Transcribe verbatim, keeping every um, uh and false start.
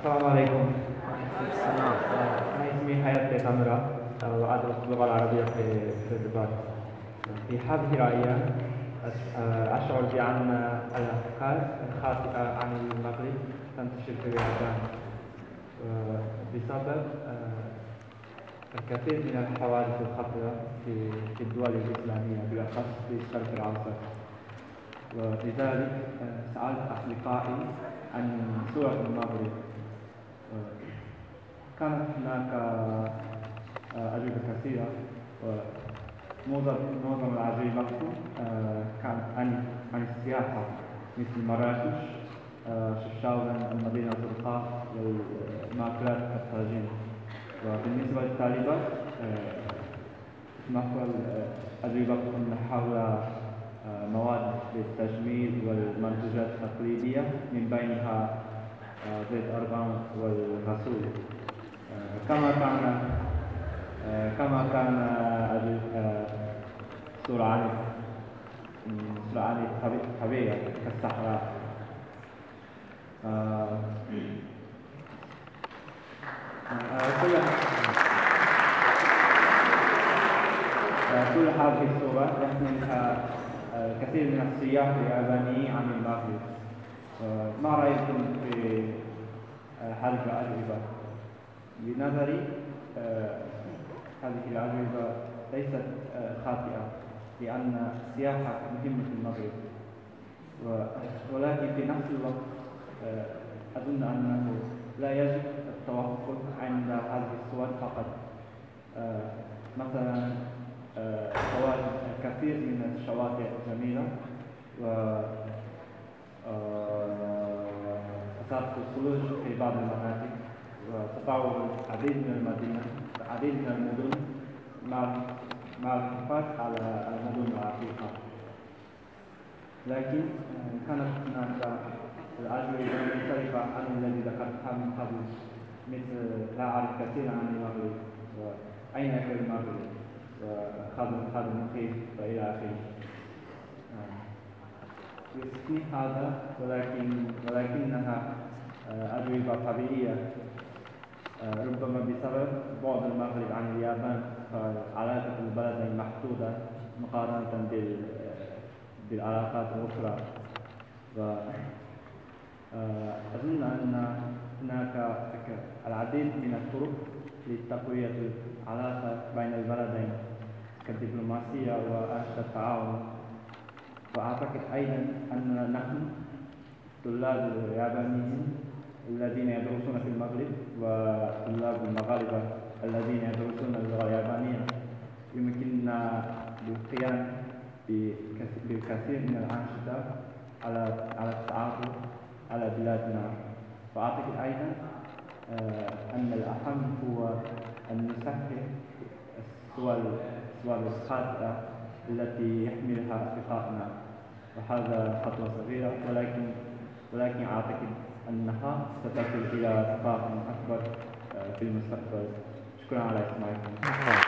السلام عليكم. أنا اسمي حياة تامرة وأدرس اللغة العربية في في الرباط. في هذه الأيام أشعر بأن الأفكار الخاطئة عن المغرب تنتشر في اليابان بسبب الكثير من الحوادث الخطيرة في في الدول الإسلامية بالأخص في الشرق الأوسط. ولذلك سألت أصدقائي عن صورة المغرب. كانت هناك أجوبة كثيرة، ومعظم معظم الأجوبة كانت عن عن السياحة مثل مراكش، شفشاون، المدينة الزرقاء والمأكولات الطاجين. وبالنسبة للطالبات هناك الأجوبة حول مواد للتجميل والمنتوجات التقليدية من بينها زيت أرغان والغسول. كما كان كما كان صورة عن صورة عن الطبيعة كالصحراء. كل هذه الصور يحملها كثير من السياح اليابانيين عن المغرب. ما رأيكم في هذه الأجوبة؟ بنظري هذه الأجوبة ليست خاطئة، لأن السياحة مهمة في المغرب، ولكن في نفس الوقت أظن أنه لا يجب التوقف عند هذه الصور فقط. مثلا الكثير من الشواطئ جميلة، و أساليب الخروج في بعض المناطق، وتطور العديد من المدينة العديد من المدن مع مع الحفاظ على المدن العتيقة. لكن كانت هناك الأجوبة مختلفة عن الذي ذكرتها من قبل، مثل لا أعرف كثيرا عن المغرب، وأين في المغرب، وخادم خادم كيف وإلى آخره. يسكي هذا ولكن ولكنها أجوبة طبيعية، ربما بسبب بعد المغرب عن اليابان، فعلاقة البلدين محدودة مقارنة بالعلاقات الأخرى. وأظن أن هناك العديد من الطرق لتقوية العلاقة بين البلدين كالدبلوماسية وأنشطة التعاون. وأعتقد أيضا أن نحن طلاب اليابانيين الذين يدرسون في المغرب وطلاب المغاربة الذين يدرسون اللغة اليابانية يمكننا القيام بالكثير من الأنشطة على على التعرف على بلادنا. وأعتقد أيضا أن الأهم هو أن نسهل الصور الصور الخاطئة التي يحملها أصدقائنا. وهذا خطوة صغيرة، ولكن ولكن أعتقد أنها ستصل إلى ثقافة أكبر في المستقبل. شكرا على إسماعكم.